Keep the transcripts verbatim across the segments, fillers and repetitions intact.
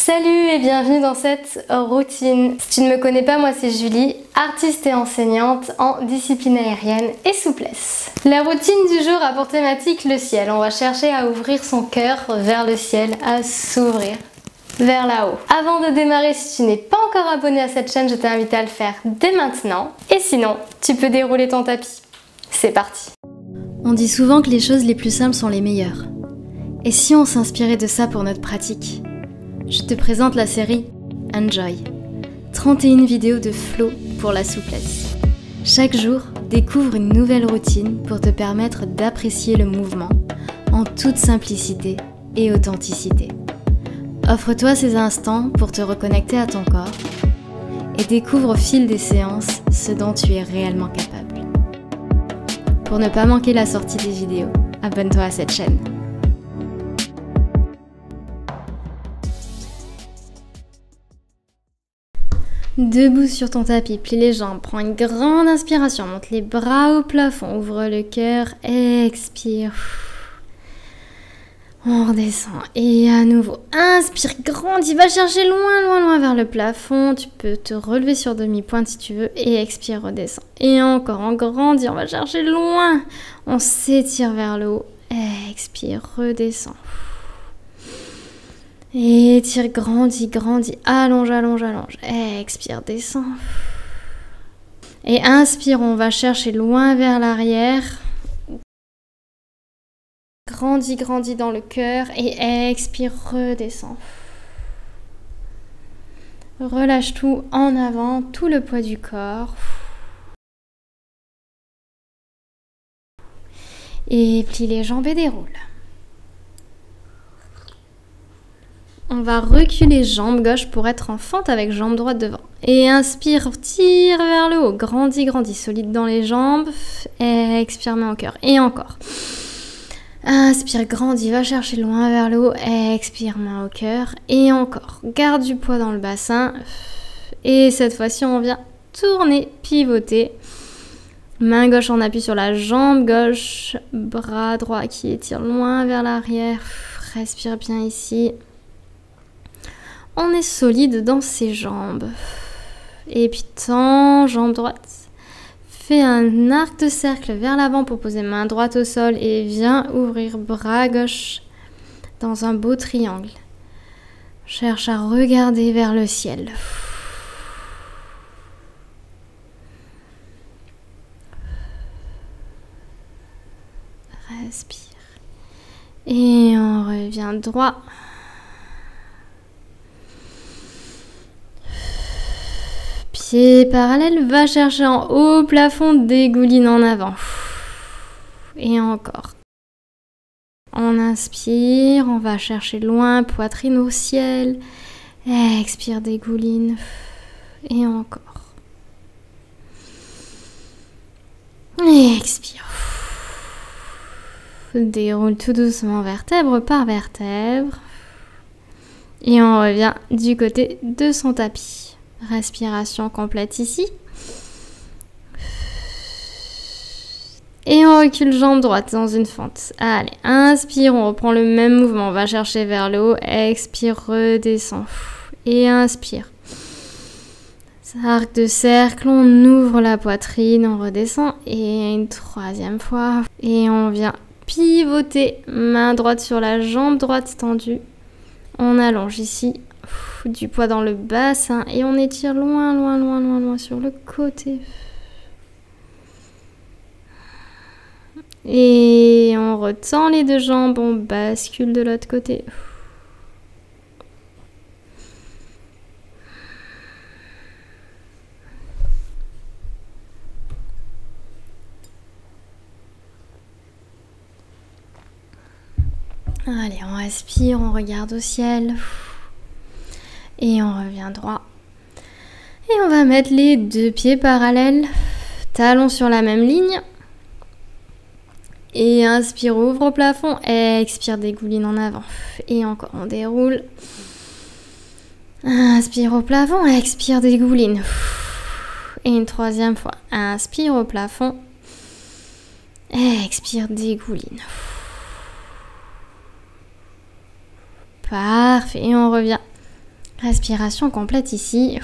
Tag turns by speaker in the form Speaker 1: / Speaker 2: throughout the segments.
Speaker 1: Salut et bienvenue dans cette routine. Si tu ne me connais pas, moi c'est Julie, artiste et enseignante en discipline aérienne et souplesse. La routine du jour a pour thématique le ciel. On va chercher à ouvrir son cœur vers le ciel, à s'ouvrir vers là-haut. Avant de démarrer, si tu n'es pas encore abonné à cette chaîne, je t'invite à le faire dès maintenant. Et sinon, tu peux dérouler ton tapis. C'est parti.
Speaker 2: On dit souvent que les choses les plus simples sont les meilleures. Et si on s'inspirait de ça pour notre pratique ? Je te présente la série Enjoy. trente et une vidéos de flow pour la souplesse. Chaque jour, découvre une nouvelle routine pour te permettre d'apprécier le mouvement en toute simplicité et authenticité. Offre-toi ces instants pour te reconnecter à ton corps et découvre au fil des séances ce dont tu es réellement capable. Pour ne pas manquer la sortie des vidéos, abonne-toi à cette chaîne. Debout sur ton tapis, plie les jambes, prends une grande inspiration, monte les bras au plafond, ouvre le cœur, expire. On redescend et à nouveau, inspire, grandis, va chercher loin, loin, loin vers le plafond. Tu peux te relever sur demi-pointe si tu veux et expire, redescend. Et encore, on grandit, on va chercher loin. On s'étire vers le haut, expire, redescend. Étire, grandis, grandis, allonge, allonge, allonge, expire, descend. Et inspire, on va chercher loin vers l'arrière. Grandis, grandis dans le cœur et expire, redescend. Relâche tout en avant, tout le poids du corps. Et plie les jambes et déroule. On va reculer jambe gauche pour être en fente avec jambe droite devant. Et inspire, tire vers le haut. Grandis, grandis, solide dans les jambes. Expire, main au cœur. Et encore. Inspire, grandis, va chercher loin vers le haut. Expire, main au cœur. Et encore. Garde du poids dans le bassin. Et cette fois-ci, on vient tourner, pivoter. Main gauche, on appuie sur la jambe gauche. Bras droit qui étire loin vers l'arrière. Respire bien ici. On est solide dans ses jambes. Et puis tends, jambe droite. Fais un arc de cercle vers l'avant pour poser main droite au sol et viens ouvrir bras gauche dans un beau triangle. Cherche à regarder vers le ciel. Respire. Et on revient droit. Pied parallèle, va chercher en haut, plafond, dégouline en avant. Et encore. On inspire, on va chercher loin, poitrine au ciel. Expire, dégouline. Et encore. Expire. Déroule tout doucement vertèbre par vertèbre. Et on revient du côté de son tapis. Respiration complète ici. Et on recule jambe droite dans une fente. Allez, inspire, on reprend le même mouvement. On va chercher vers le haut. Expire, redescend. Et inspire. Arc de cercle, on ouvre la poitrine, on redescend. Et une troisième fois. Et on vient pivoter. Main droite sur la jambe droite tendue. On allonge ici. Du poids dans le bassin et on étire loin, loin, loin, loin, loin sur le côté. Et on retend les deux jambes, on bascule de l'autre côté. Allez, on respire, on regarde au ciel. Et on revient droit. Et on va mettre les deux pieds parallèles, talons sur la même ligne. Et inspire, ouvre au plafond. Expire, dégouline en avant. Et encore, on déroule. Inspire au plafond, expire, dégouline. Et une troisième fois. Inspire au plafond. Expire, dégouline. Parfait, et on revient Respiration complète ici.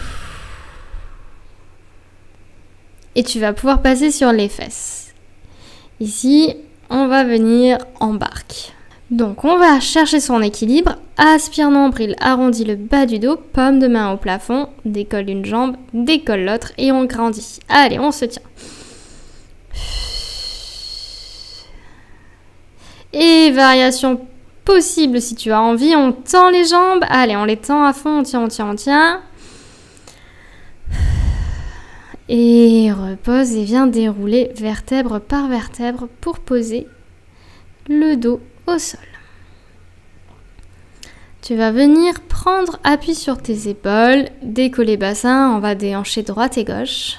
Speaker 2: Et tu vas pouvoir passer sur les fesses. Ici, on va venir en barque. Donc, on va chercher son équilibre. Aspire nombril, arrondis le bas du dos, paume de main au plafond, décolle une jambe, décolle l'autre et on grandit. Allez, on se tient. Et variation possible si tu as envie, on tend les jambes. Allez, on les tend à fond, on tient, on tient, on tient. Et repose et viens dérouler vertèbre par vertèbre pour poser le dos au sol. Tu vas venir prendre appui sur tes épaules, décoller bassin, on va déhancher droite et gauche.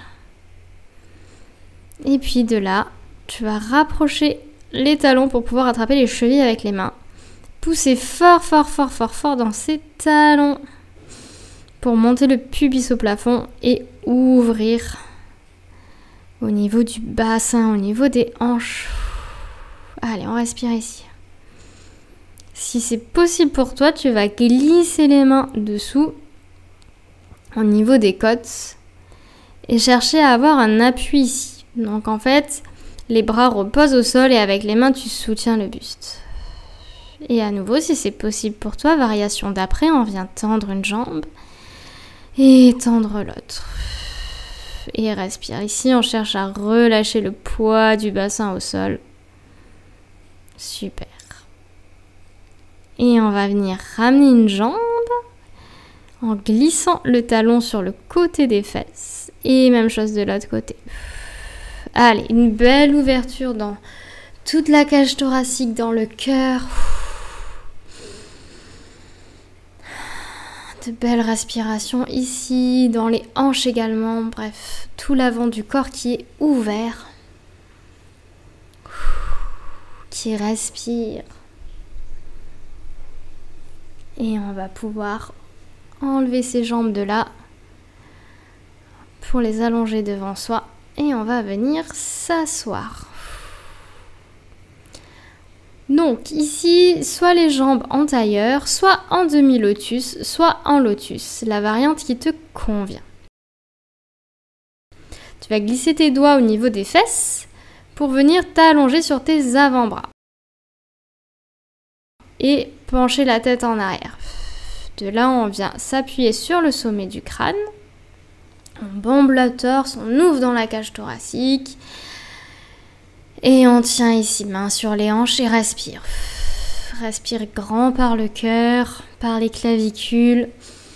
Speaker 2: Et puis de là, tu vas rapprocher les talons pour pouvoir attraper les chevilles avec les mains. Pousser fort, fort, fort, fort, fort dans ces talons pour monter le pubis au plafond et ouvrir au niveau du bassin, au niveau des hanches. Allez, on respire ici. Si c'est possible pour toi, tu vas glisser les mains dessous au niveau des côtes et chercher à avoir un appui ici. Donc en fait, les bras reposent au sol et avec les mains, tu soutiens le buste. Et à nouveau, si c'est possible pour toi, variation d'après, on vient tendre une jambe et tendre l'autre. Et respire. Ici, on cherche à relâcher le poids du bassin au sol. Super. Et on va venir ramener une jambe en glissant le talon sur le côté des fesses. Et même chose de l'autre côté. Allez, une belle ouverture dans toute la cage thoracique, dans le cœur. De belles respirations ici, dans les hanches également. Bref, tout l'avant du corps qui est ouvert. Qui respire. Et on va pouvoir enlever ses jambes de là pour les allonger devant soi. Et on va venir s'asseoir. Donc ici, soit les jambes en tailleur, soit en demi-lotus, soit en lotus. La variante qui te convient. Tu vas glisser tes doigts au niveau des fesses pour venir t'allonger sur tes avant-bras. Et pencher la tête en arrière. De là, on vient s'appuyer sur le sommet du crâne. On bombe le torse, on ouvre dans la cage thoracique. Et on tient ici, main sur les hanches et respire. Respire grand par le cœur, par les clavicules.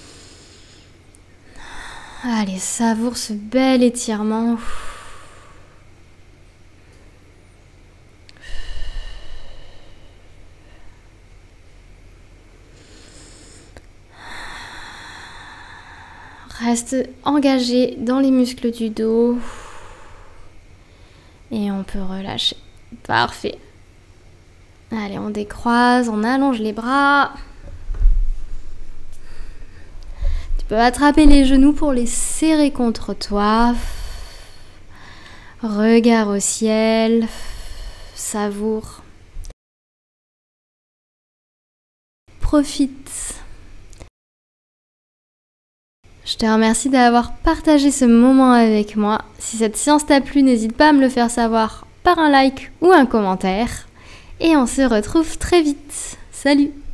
Speaker 2: Allez, savoure ce bel étirement. Reste engagé dans les muscles du dos. Et on peut relâcher. Parfait. Allez, on décroise, on allonge les bras. Tu peux attraper les genoux pour les serrer contre toi. Regard au ciel. Savoure. Profite. Je te remercie d'avoir partagé ce moment avec moi. Si cette séance t'a plu, n'hésite pas à me le faire savoir par un like ou un commentaire. Et on se retrouve très vite. Salut!